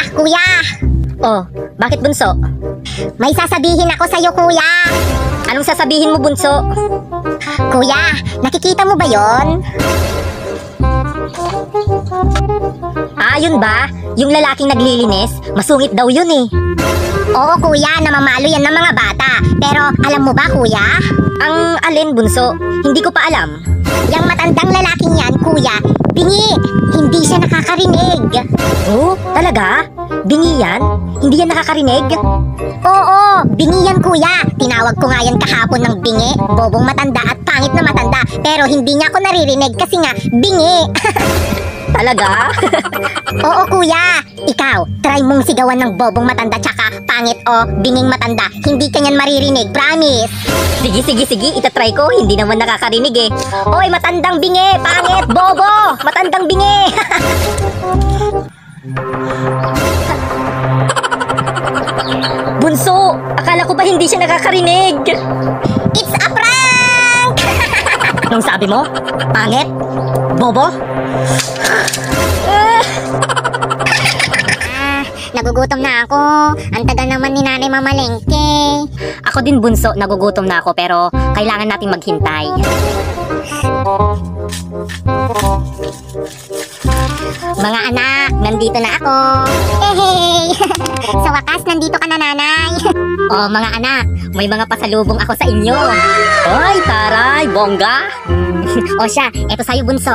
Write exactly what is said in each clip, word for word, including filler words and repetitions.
Kuya! Oh, bakit bunso? May sasabihin ako sa'yo, kuya! Anong sasabihin mo, bunso? Kuya, nakikita mo ba yon? Ah, yun ba? Yung lalaking naglilinis? Masungit daw yun eh. Oo, kuya, namamalo yan ng mga bata. Pero alam mo ba, kuya? Ang alin, bunso? Hindi ko pa alam. Yang matandang lalaking yan, kuya, bingi! Hindi siya nakakarinig. Oh, talaga? Bingi yan? Hindi yan nakakarinig? Oo, bingi yan, kuya. Tinawag ko nga yan kahapon ng bingi. Bobong matanda at pangit na matanda. Pero hindi niya ako naririnig kasi nga, bingi. Talaga? Oo, kuya. Ikaw, try mong sigawan ng bobong matanda tsaka pangit o binging matanda. Hindi ka niyan maririnig, promise. Sige, sige, sige. Itatry ko. Hindi naman nakakarinig eh. Oy, matandang bingi! Pangit! Bobo! Matandang bingi! Bunso! Akala ko ba hindi siya nakakarinig? It's a prank! Anong sabi mo? Pangit? Bobo? Ah, nagugutom na ako. Ang tagal naman ni nanay mamalengke. Ako din, bunso. Nagugutom na ako pero kailangan nating maghintay. Mga anak, nandito na ako. Hey! Sa wakas, nandito ka na, nanay. Oh, mga anak, may mga pasalubong ako sa inyo. Ay, taray, bongga. O siya, eto sa'yo, bunso.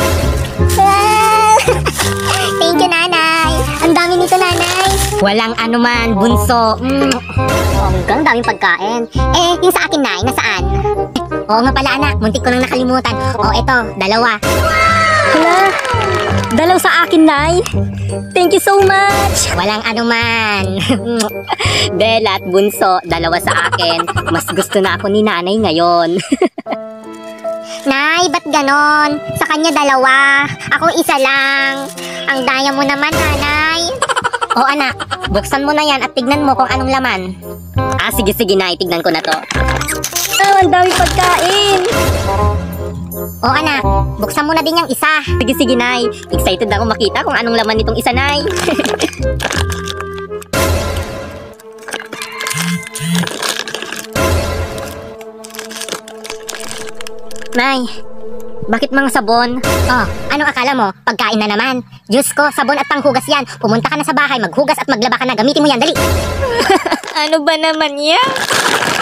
Thank you, nanay. Ang dami nito, nanay. Walang anuman, bunso. Mm. Bonggang daming pagkain. Eh, yung sa akin, nay, nasaan? Oo nga pala, anak. Muntik ko nang nakalimutan. O, eto, dalawa. Hala, dalaw sa akin, Nay. Thank you so much. Walang anuman. Bella at bunso, dalawa sa akin. Mas gusto na ako ni nanay ngayon. Nay, ba't ganon? Sa kanya dalawa. Ako isa lang. Ang daya mo naman, nanay. O anak, buksan mo na yan at tignan mo kung anong laman. Ah, sige, sige, Nay. Tignan ko na to. Oh, ang dami pagkain. O anak, buksan mo na din yung isa. Sige, sige, Nay. Excited ako makita kung anong laman nitong isa, Nay. Nay, bakit mga sabon? Oh, anong akala mo? Pagkain na naman. Diyos ko, sabon at panghugas yan. Pumunta ka na sa bahay, maghugas at maglaba ka na. Gamitin mo yan, dali. Ano ba naman yan?